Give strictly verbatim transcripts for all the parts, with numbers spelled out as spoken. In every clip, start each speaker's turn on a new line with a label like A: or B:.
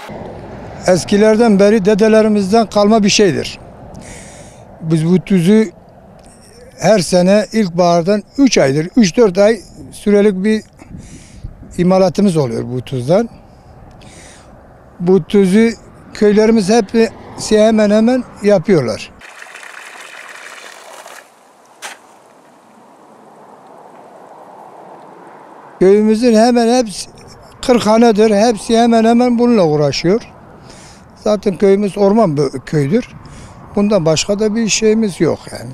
A: Eskilerden beri dedelerimizden kalma bir şeydir. Biz bu tuzu her sene ilkbahardan üç aydır, üç dört ay sürelik bir imalatımız oluyor bu tuzdan. Bu tuzu köylerimiz hep hemen hemen yapıyorlar. Köyümüzün hemen hepsi kırk hanedir. Hepsi hemen hemen bununla uğraşıyor. Zaten köyümüz orman köydür. Bundan başka da bir şeyimiz yok yani.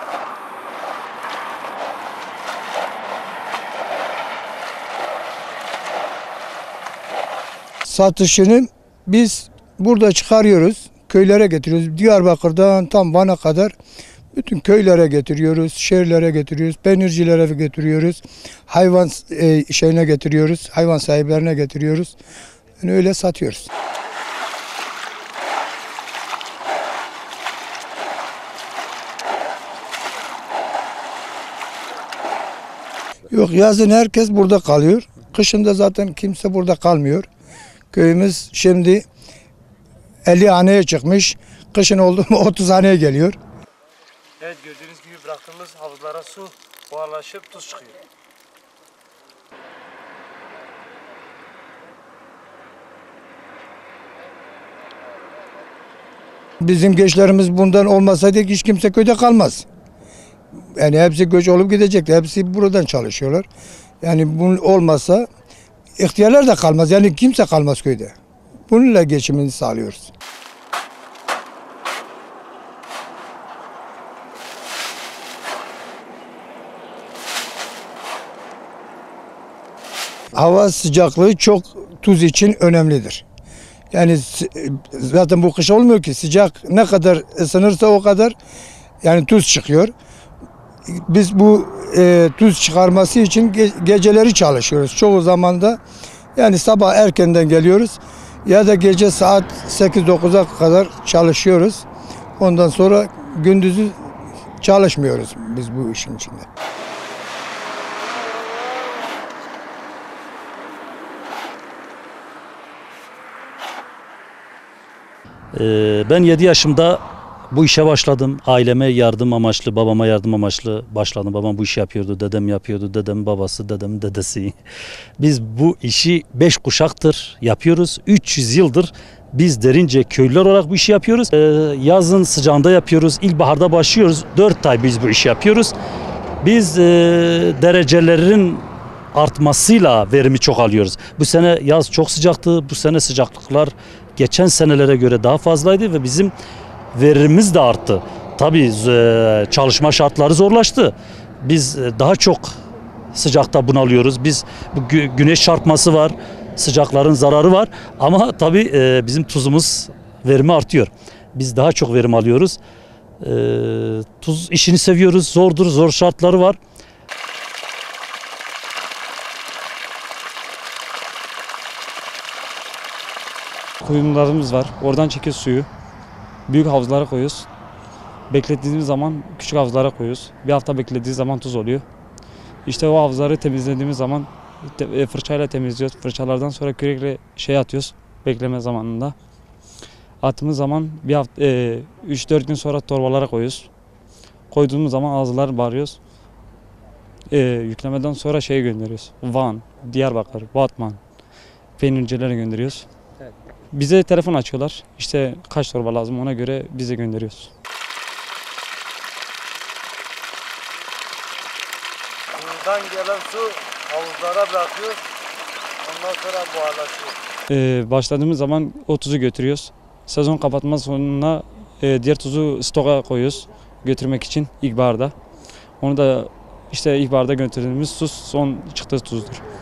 A: Satışını biz burada çıkarıyoruz. Köylere getiriyoruz. Diyarbakır'dan tam Van'a kadar bütün köylere getiriyoruz, şehirlere getiriyoruz, peynircilere getiriyoruz, hayvan e, şeyine getiriyoruz, hayvan sahiplerine getiriyoruz. Yani öyle satıyoruz. Yok, yazın herkes burada kalıyor. Kışın da zaten kimse burada kalmıyor. Köyümüz şimdi elli haneye çıkmış. Kışın oldu mu otuz haneye geliyor.
B: Evet, gördüğünüz gibi bıraktığımız havuzlara su buharlaşıp tuz çıkıyor.
A: Bizim gençlerimiz bundan olmasaydı hiç kimse köyde kalmaz. Yani hepsi göç olup gidecekti. Hepsi buradan çalışıyorlar. Yani bunun olmasa ihtiyarlar da kalmaz. Yani kimse kalmaz köyde. Bununla geçimini sağlıyoruz. Hava sıcaklığı çok tuz için önemlidir. Yani zaten bu kış olmuyor ki, sıcak ne kadar ısınırsa o kadar yani tuz çıkıyor. Biz bu e, tuz çıkarması için ge geceleri çalışıyoruz. Çoğu zaman da yani sabah erkenden geliyoruz ya da gece saat sekiz dokuza kadar çalışıyoruz. Ondan sonra gündüzü çalışmıyoruz biz bu işin içinde.
C: Ben yedi yaşımda bu işe başladım. Aileme yardım amaçlı, babama yardım amaçlı başladım. Babam bu işi yapıyordu, dedem yapıyordu, dedemin babası, dedemin dedesi. Biz bu işi beş kuşaktır yapıyoruz. üç yüz yıldır biz derince köylüler olarak bu işi yapıyoruz. Yazın sıcağında yapıyoruz, ilkbaharda başlıyoruz. dört ay biz bu işi yapıyoruz. Biz derecelerin artmasıyla verimi çok alıyoruz. Bu sene yaz çok sıcaktı, bu sene sıcaklıklar geçen senelere göre daha fazlaydı ve bizim verimimiz de arttı. Tabii çalışma şartları zorlaştı. Biz daha çok sıcakta bunalıyoruz. Biz bu güneş çarpması var, sıcakların zararı var. Ama tabii bizim tuzumuz verimi artıyor. Biz daha çok verim alıyoruz. Tuz işini seviyoruz. Zordur, zor şartları var.
D: Kuyumlarımız var. Oradan çekiyoruz suyu. Büyük havuzlara koyuyoruz. Beklediğimiz zaman küçük havuzlara koyuyoruz. Bir hafta beklediği zaman tuz oluyor. İşte o havuzları temizlediğimiz zaman fırçayla temizliyoruz. Fırçalardan sonra kürekle şey atıyoruz bekleme zamanında. Attığımız zaman bir hafta e, üç dört gün sonra torbalara koyuyoruz. Koyduğumuz zaman ağızlar bağırıyoruz. E, yüklemeden sonra şeye gönderiyoruz. Van, Diyarbakır, Batman peynircilere gönderiyoruz. Evet. Bize telefon açıyorlar. İşte kaç torba lazım, ona göre bize gönderiyoruz.
B: Buradan gelen su havuzlara bırakıyoruz. Ondan sonra buharlaşıyor.
D: Ee, başladığımız zaman o tuzu götürüyoruz. Sezon kapatma sonuna e, diğer tuzu stoka koyuyoruz götürmek için ilkbaharda. Onu da işte ilkbaharda götürdüğümüz su son çıktığı tuzdur.